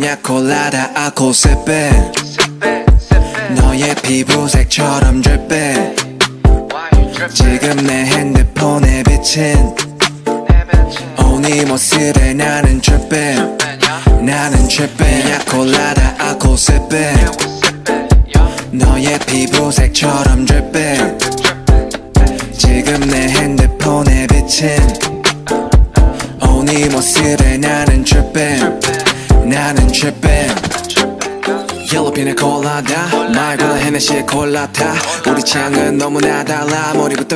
피냐콜라다 아코세페 너의 피부색처럼 dripping 지금 내 핸드폰에 비친 네 모습에 나는 dripping 나는 dripping 피냐콜라다 아코세페 너의 피부색처럼 dripping 지금 내 핸드폰에 비친 네 모습에 나는 dripping 나는 dripping Yellow 피냐콜라다 말보다 헤네시의 콜라타 우리 취향은 너무나 달라 머리부터